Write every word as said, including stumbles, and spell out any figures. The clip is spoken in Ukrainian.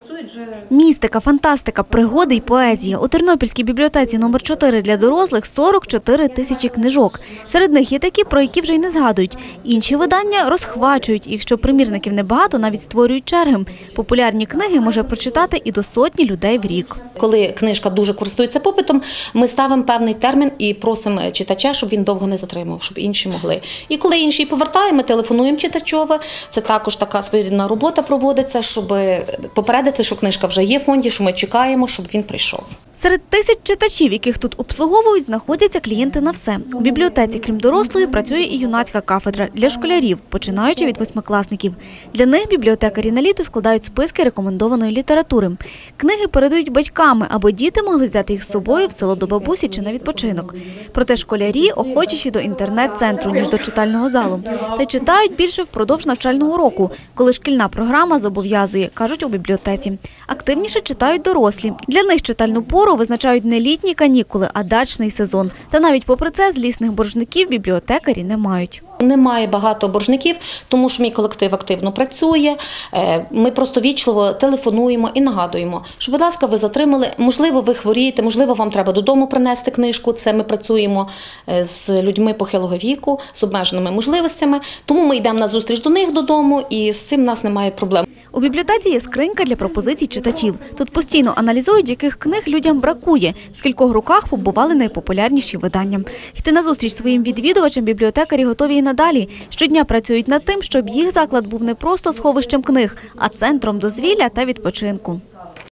Містика, фантастика, пригоди й поезія. У Тернопільській бібліотеці номер чотири для дорослих сорок чотири тисячі книжок. Серед них є такі, про які вже й не згадують. Інші видання розхвачують. Якщо примірників небагато, навіть створюють черги. Популярні книги може прочитати і до сотні людей в рік. Коли книжка дуже користується попитом, ми ставимо певний термін і просимо читача, щоб він довго не затримував, щоб інші могли. І коли інші повертаємо, ми телефонуємо читачові. Це також така своєрідна робота проводиться, щоб попередити, що книжка вже є в фонді, що ми чекаємо, щоб він прийшов. Серед тисяч читачів, яких тут обслуговують, знаходяться клієнти на все. У бібліотеці, крім дорослої, працює і юнацька кафедра для школярів, починаючи від восьмикласників. Для них бібліотекарі на літо складають списки рекомендованої літератури. Книги передають батьками, аби діти могли взяти їх з собою в село до бабусі чи на відпочинок. Проте школярі охочіші до інтернет-центру, ніж до читального залу. Та й читають більше впродовж навчального року, коли шкільна програма зобов'язує, кажуть у бібліотеці. Активніше читають дорослі. Для них читальну пору визначають не літні канікули, а дачний сезон. Та навіть попри це злісних боржників бібліотекарі не мають. Немає багато боржників, тому що мій колектив активно працює. Ми просто вічливо телефонуємо і нагадуємо, що, будь ласка, ви затримали, можливо, ви хворієте, можливо, вам треба додому принести книжку. Це ми працюємо з людьми похилого віку, з обмеженими можливостями, тому ми йдемо на зустріч до них додому і з цим в нас немає проблем. У бібліотеці є скринька для пропозицій читачів. Тут постійно аналізують, яких книг людям бракує, в скількох руках побували найпопулярніші видання. Йти назустріч своїм відвідувачам бібліотекарі готові і надалі. Щодня працюють над тим, щоб їх заклад був не просто сховищем книг, а центром дозвілля та відпочинку.